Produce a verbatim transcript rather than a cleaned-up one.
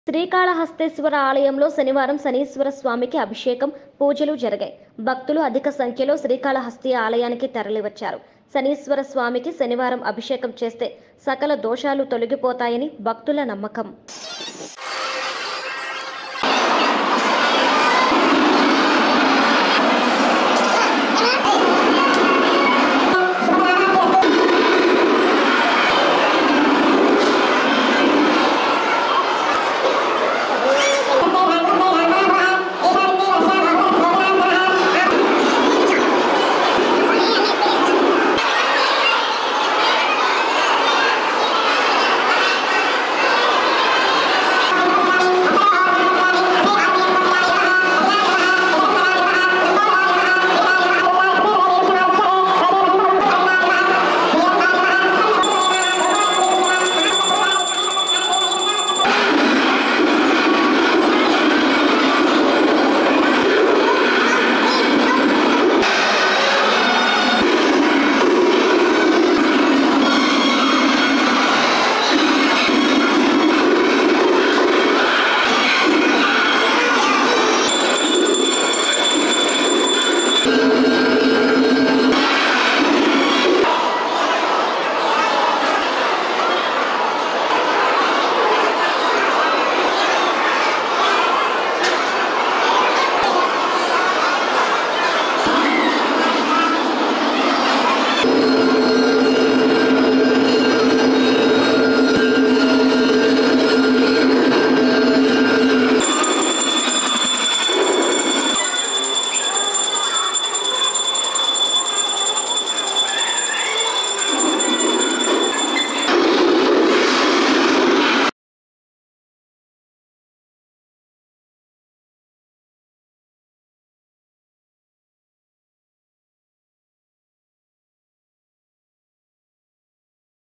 శ్రీకాళహస్తేశ్వర ఆలయంలో శనివారం శనీశ్వర స్వామికి అభిషేకం, పూజలు జరిగాయి. భక్తులు అధిక సంఖ్యలో శ్రీకాళహస్తి ఆలయానికి తరలివచ్చారు. శనీశ్వర స్వామికి శనివారం అభిషేకం చేస్తే సకల దోషాలు తొలగిపోతాయని భక్తుల నమ్మకం.